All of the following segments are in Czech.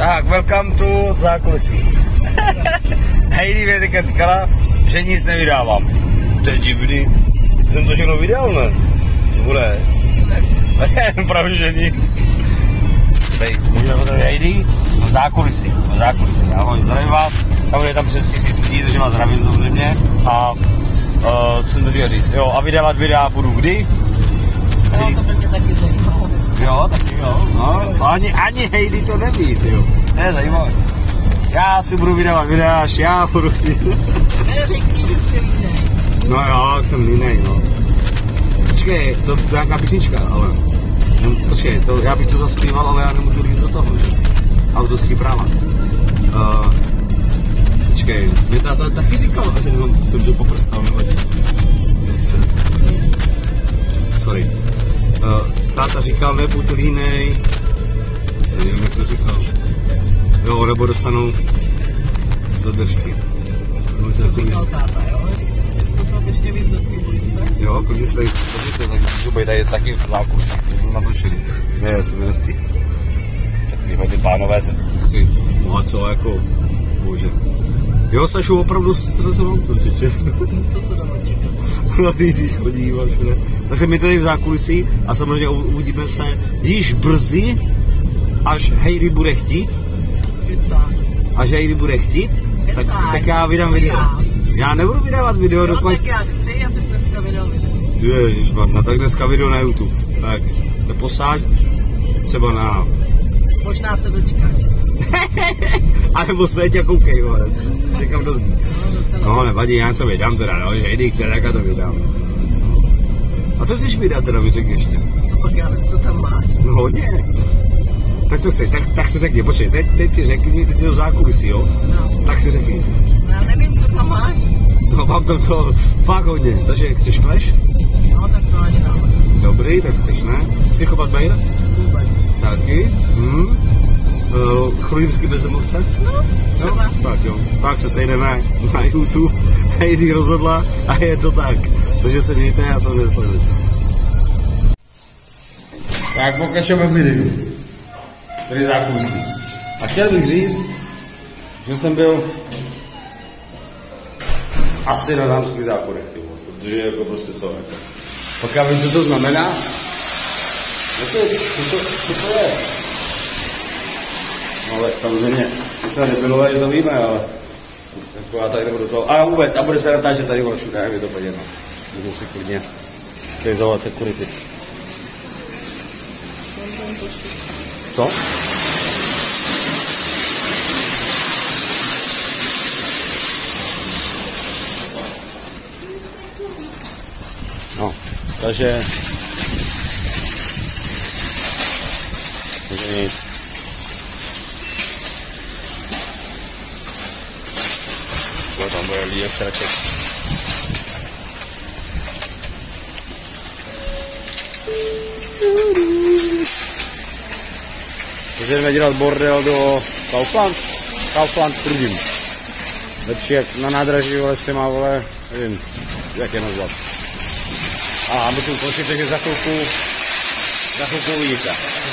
Tak, welcome to zákulisí. Heidi mě teďka říkala, že nic nevydávám. To je divný. Jsem to všechno vydal, ne? Bude. Pravdě, že nic. Tady, můžeme pozdravit Heidi v zákulisí. Ahoj, zdravím vás. Samozřejmě tam přes 1000 lidí, takže vás zdravím samozřejmě. A co jsem to chtěl říct? Jo, a vydávat videa budu kdy? No, to by mě taky zajímalo. Jo, taky jo. No, ani Heidi to neví, jo. To je zajímavé. Já si budu vydávat videa, až já budu si... Řekni, že jsi línej. No jo, jsem línej, no. Počkej, to je nějaká písnička, ale... Počkej, já bych to zaspíval, ale já nemůžu říct do toho, že? Autorský práva. Počkej, mě táta taky říkal, že jsem to poprstal, nebo sorry. Táta říkal, nebuď línej. Nevím, jak to říkal. Jo, nebo dostanou do držky. To říkal táta, jo? Jestli to bylo ještě víc do té ulice? Jo, když se tady složíte, tak můžu být tady taky v zákusí. Natočili. Ne, jsem nestihl. Tak ty pánové se si... No a co, jako... Bože. Jo, Sašu, opravdu srzoval to, či često. To se dá čekat. No ty jsi chodí, všude. Takže my tady v zákulisí a samozřejmě uvidíme se již brzy, až Heidi bude chtít. Až Heidi bude chtít, tak já vydám video. Já nebudu vydávat video, dokud... No tak já chci, abys dneska vydal video. Ježišmarna, tak dneska video na YouTube. Tak se posaď, třeba na... Možná se dočkáš. A nebo se tě koukej, vole. Někam do zdí. No, nevadí, já se vydám teda, no, že Heidi chce, tak já to vydám. A co chceš vydat teda, mi řekni ještě? Co pak já vím, co tam máš? No hodně. Tak to chceš, tak si řekni, počkej, teď si řekni, teď je to zákulisí, jo? No. Tak si řekni. Já nevím, co tam máš. No, mám tam to fakt hodně, takže chceš Clash? No, tak to ani dáme. Dobrý, tak Clash ne. Psychopat Bejr? Vůbec. Taky. Chrudimský bezdomovce? No, třeba. Tak jo, tak se sejdeme na YouTube, Heidi rozhodla a je to tak. Takže se mějte a samozřejmě sledujte. Tak pokračujeme v videu. Tady zákusí. A chtěl bych říct, že jsem byl asi na dámských záchodech, protože jako prostě co, jako. Pak já vím, co to znamená. Co to je? No ale samozřejmě, když se nebylo, že to víme, ale jako já tady nebudu toho. A vůbec, a bude se natáčet tady všude, jak je to podjedno. Můžu si klidně krizovat security. Co? No, takže nic. To tam bude líjet sraček. Takže jdeme dělat bordel do Kaufland Chrudím. Lepší jak na nádraží, vole, s těma, vole, nevím, jak je nazvat. A musím končit, takže za chvilku uvidíte.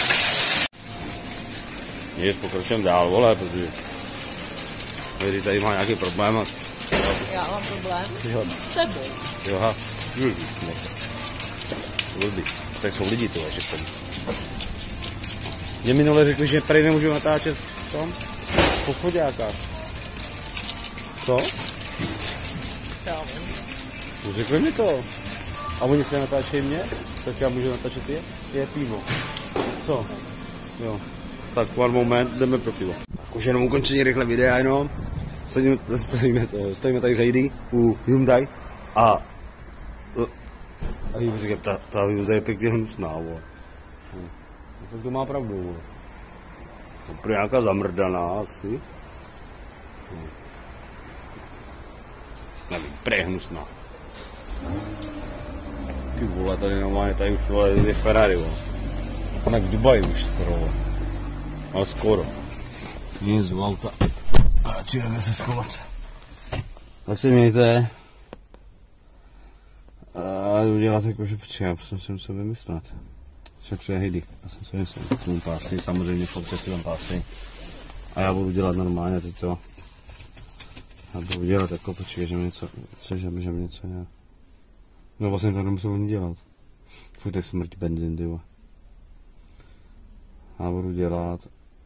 Nic, pokračujeme dál, vole, protože tady má nějaký problém. Já mám problém jo. s tebou. Jo, tady jsou lidi tu, že jsem. Mě minule řekli, že tady nemůžu natáčet v tom pochodákách. Co? Já vím. Řekli mi to. A oni se natáčejí mě, tak já můžu natáčet je pivo. Co? Jo. Tak one moment, jdeme pro pivo. Tak už jenom ukončení rychle videa, jenom. Stojíme tady za Heidi u Hyundai a Heidi říká, ta Hyundai je pěkně hnusná, vole. Tak to má pravdu, vole. To je nějaká zamrdaná asi. Nevím, prehnusná. Ty vole, tady normálně, tady už vole, je Ferrari, vole. Tak v Dubaji už skoro, vole. Ale skoro. Nic z auta. A čujeme se schovat. Tak se mějte. A udělat jakože, počkej, já jsem se vymyslet. Že přijde Heidi, já jsem se vymyslet. Mám pásy, samozřejmě, chlapce si tam pásy. A já budu dělat normálně teď to. Já budu dělat jako, počkej, že mi něco, že mi něco je. No vlastně to nemusím ani dělat. Furt tak smrť benzín, ty vole. Já budu dělat,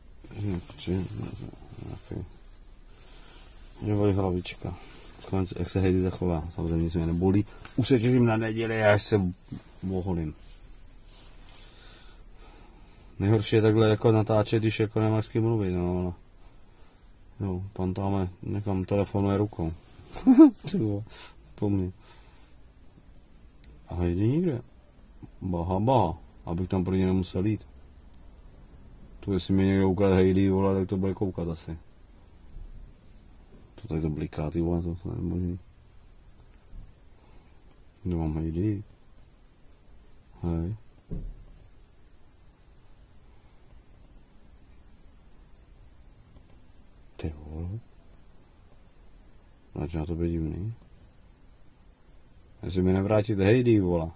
že bude hlavička. Konec, jak se Heidi zachová, samozřejmě nic mě nebolí. Už se těším na neděli, až se oholím. Nejhorší je takhle jako natáčet, když jako nemáš s kým mluvit, no, ale... Jo, pan tam někam telefonuje rukou. Po mně. A Heidi nikde. Baha, abych tam pro ně nemusel jít. Tu jestli mě někdo ukradl Heidi, vole, tak to bude koukat asi. To tady to bliká, ty vole, to není možný. Kde mám Heidi? Hej. Ty vole. Začíná to být divný. Jestli mi nevrátíte Heidi, vole,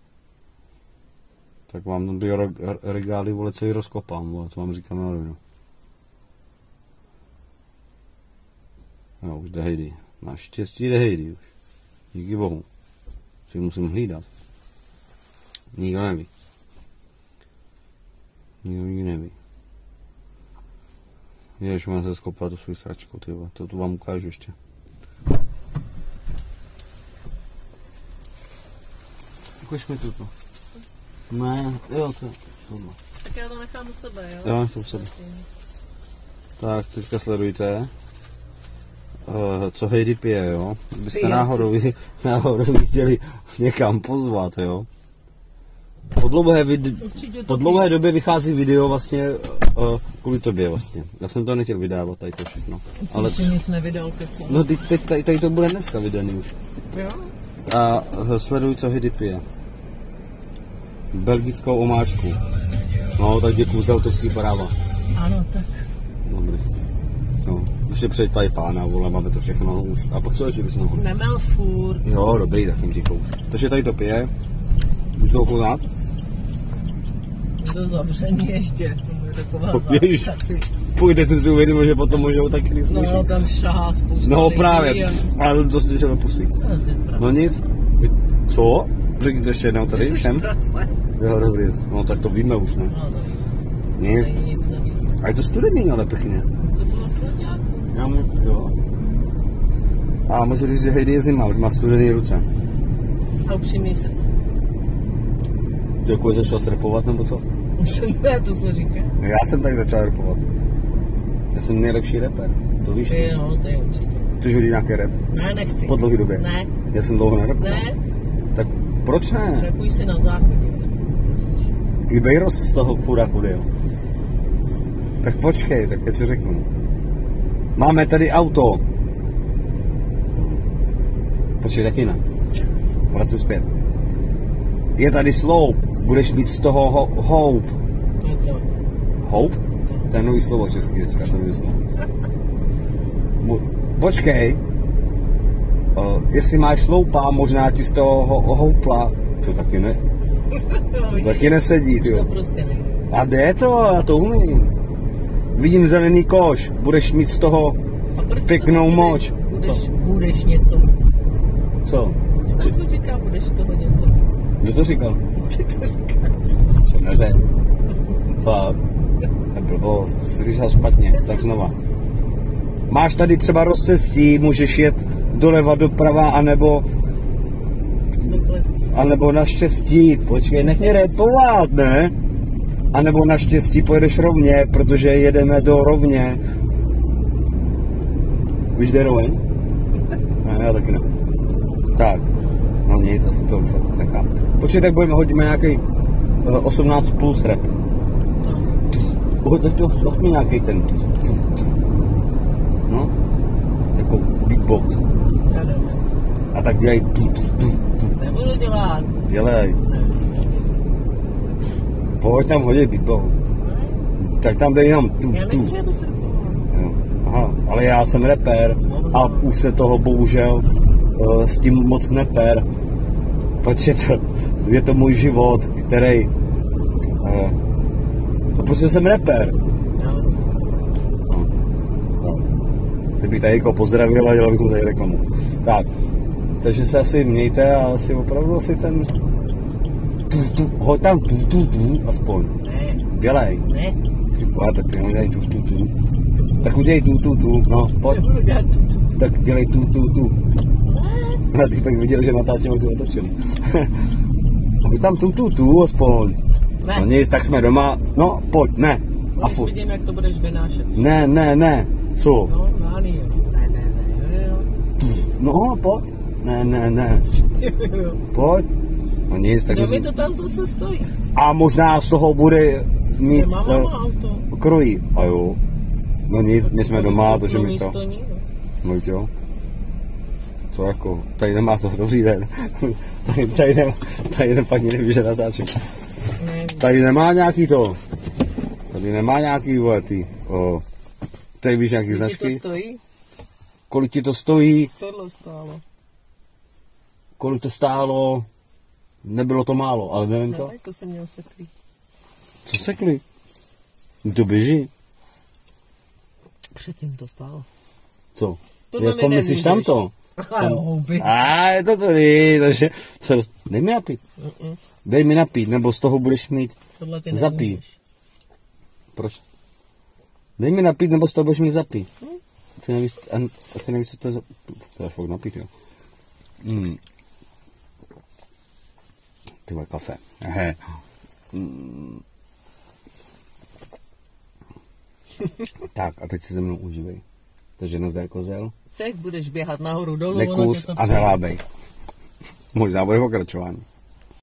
tak vám tam ty regály, vole, celý rozkopám, vole, to vám říkám na rovinu. Jo, už jde Heidi. Naštěstí jde Heidi už. Díky bohu. Si musím hlídat. Nikdo neví. Nikdo neví. Jež mám se skopat tu svou sračku, ty vole, to tu vám ukážu ještě. Ukaž mi tuto. Ne, jo, tohle. Tak já to nechám u sebe, jo? Jo, to u sebe. Tak, teďka sledujte, co Heidi pije, jo? Kdybyste náhodou chtěli někam pozvat, jo? Po dlouhé době vychází video vlastně kvůli tobě vlastně. Já jsem to nechtěl vydávat, tady to všechno. Ale ještě nic nevydal, kecel. No tady to bude dneska vydaný už. Jo? A sleduj, co Heidi pije. Belgickou omáčku. No, tak děkuju za autorský práva. Ano, tak. Dobrý. No, ještě přijď tady pána, vole, máme to všechno už. A pak co ještě bys mohl? Nemel furt. Jo, dobrý, tak jsem ticho už. Takže tady to pije. Můžu to ochutnat? Je to zavřený ještě. Taková Ježiš, půjde, jsem si uvědomil, že potom můžou taky nic no, můžu. tam šahá spousta No lidí právě, ale jsem to slyšel do pusy. No nic. Co? Řekni to ještě jednou tady všem. Jo, dobrý. No tak to víme už, ne? No, to nic. A je to studený, ale pěkně. To bylo pro nějakou. Jo. A můžu říct, že Heidi je zima, už má studený ruce. A upřímný srdce. Ty jako začal rapovat, nebo co? Ne, to co říká. Já jsem tak začal rapovat. Já jsem nejlepší rapper, to víš? Jo, to je určitě. Chceš hodit nějaký rap? Ne, nechci. Po dlouhé době? Ne. Já jsem dlouho nerapoval. Ne. Tak proč ne? Rapuj si na záchodě. I Bejros z toho chudáku jde, jo. Tak počkej, tak já ti řeknu. Máme tady auto. Počkej, taky ne. Vracuji zpět. Je tady sloup, budeš mít z toho houp. To co? Houp? To je nový slovo český, teďka jsem myslel. Počkej. Jestli máš sloupa, možná ti z toho houpla. To taky ne. To taky nesedí, ty. To prostě ne. A jde to, já to umím. Vidím zelený koš, budeš mít z toho pěknou moč. Budeš něco. Co? Co to říká, budeš z toho něco? Kdo to říkal? Ty to říkáš. Co neřek? Fakt. Blbost, to jsi říkal špatně, tak znova. Máš tady třeba rozcestí, můžeš jet doleva, doprava, anebo naštěstí, počkej, nech mě repovat, ne? A nebo naštěstí pojedeš rovně, protože jedeme do rovně. Víš, kde je roveň? Ne, já taky ne. Tak, no nic, asi to už nechám. Počkej, tak hodíme nějaký 18 plus rap. Hoď mi nějaký ten. No, jako beatbox. A tak dělej. Nebudu dělat. Dělej. Pojď tam hodit beatbox. Tak tam dej jenom tu. Já nechci, aby se rapoval. Aha, ale já jsem rapper a už se toho bohužel s tím moc neper. Protože je to můj život, který... prostě jsem rapper. bych tady jako pozdravil a dělal bych mu tady reklamu. Tak, takže se asi mějte a asi opravdu asi ten... Hoď tam aspoň. Ne. Dělej. Ne. Ty vole, tak ty nedělej Tak udělej no, pojď. Nebudu dělat tu. Tak dělej A ty pak viděl, že natáčím, jak to otočili. Hoď tam aspoň. Ne. No nic, tak jsme doma. No, pojď, ne. A furt. Vidím, jak to budeš vynášet. Ne. Co? No, nány jo. Ne, jo. No, pojď. Ne. Jo. Pojď. No nic, tak Kde mi to tam zase stojí? A možná z toho bude mít Mám auto. krojí. A jo. No nic, my jsme doma, takže mi to... No jo. Co jako, tady nemá to dobrý den. tady pak neví, že natáčím. Tady nemá nějaký to. Tady nemá nějaký vole ty. Tady víš nějaký značky. To stojí? Kolik ti to stojí? Tohle stálo. Kolik to stálo? Nebylo to málo, ale nevím co. To jsem měl seklý. Co sekli? To běží. Předtím to stálo. Co? Tohle jako myslíš tamto? A je to tady, takže... Dej mi napít. Dej mi napít, nebo z toho budeš mít... Zapít. Proč? Dej mi napít, nebo z toho budeš mít zapít. Ty nevíš, co to je za... To je fakt napít, jo. Ty vole, kafe. Tak, a teď si ze mnou užívej. Takže nazdar kozel. Teď budeš běhat nahoru dolů. Nekus a nelábej. Možná bude pokračování.